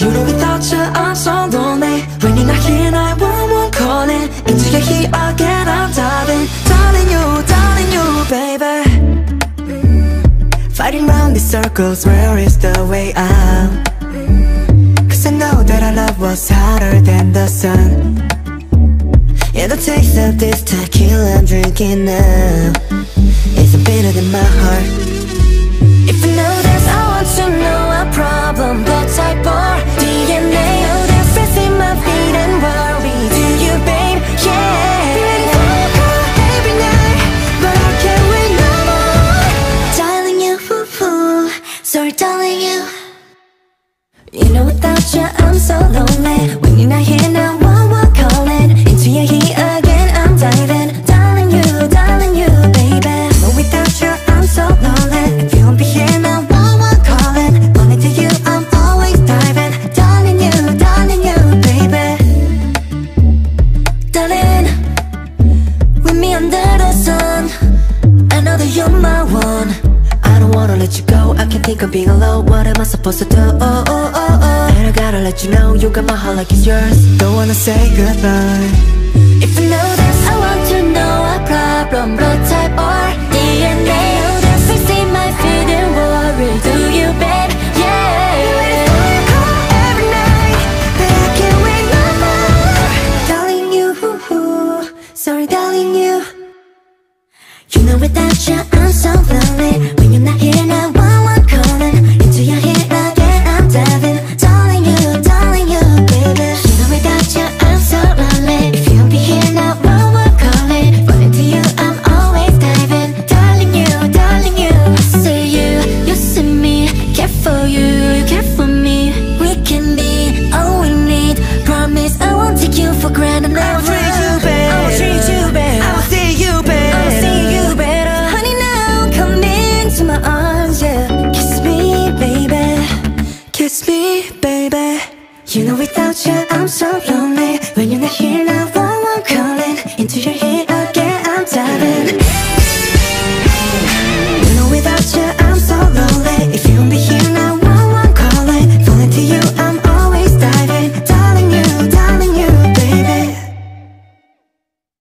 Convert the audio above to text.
You know without you I'm so lonely. When you're not here 911 calling. Into your heat again I'm diving. Darling you, baby. Fighting round these circles, where is the way out? Cause I know that our love was hotter than the sun. Yeah, the taste of this tequila I'm drinking now is bitter than my heart. If you know this, I want to know our problem. Blood type or DNA. Oh, there's stress in my feet and worry. Do you, babe? Yeah. Feeling phone call every night, but I can't wait no more. Darling you, sorry darling you. You know without you I'm so lonely. When you're not here now, one calling. Into your heat again I'm diving. Darling you, baby. But without you I'm so lonely. If you won't be here now, one calling. Only to you I'm always diving. Darling you, baby. Darling, with me under the sun, I know that you're my one. I don't wanna let you go, I can't think of being alone. What am I supposed to do? And I gotta let you know, you got my heart like it's yours. Don't wanna say goodbye. If you know this, I want to know our problem. Blood type or DNA. Oh, there's things in my feet and worry. Do you, babe? Yeah. You call every night, but I can't wait no more. Darling you, sorry darling you. You know without you I'm so lonely. When you're not here now, one calling. Into your head again I'm diving. Darling you, baby. You know without you I'm so lonely. If you won't be here now, one calling. Running to you I'm always diving. Darling you. I see you see me. Care for you, care for me. We can be all we need. Promise I won't take you for granted. I'll treat you better. I'll treat you better. I'll see you better. I'll see you better. Honey, now come into my arms, yeah. Kiss me, baby. Kiss me, baby. You know without you I'm so